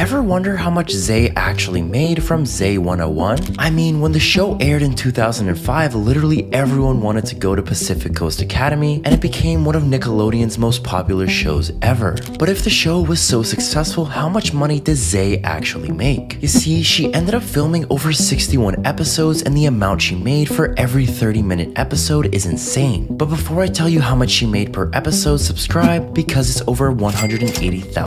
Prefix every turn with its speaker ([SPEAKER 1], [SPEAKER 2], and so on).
[SPEAKER 1] Ever wonder how much Zoey actually made from Zoey 101? I mean, when the show aired in 2005, literally everyone wanted to go to Pacific Coast Academy, and it became one of Nickelodeon's most popular shows ever. But if the show was so successful, how much money did Zoey actually make? You see, she ended up filming over 61 episodes, and the amount she made for every 30-minute episode is insane. But before I tell you how much she made per episode, subscribe because it's over 180,000.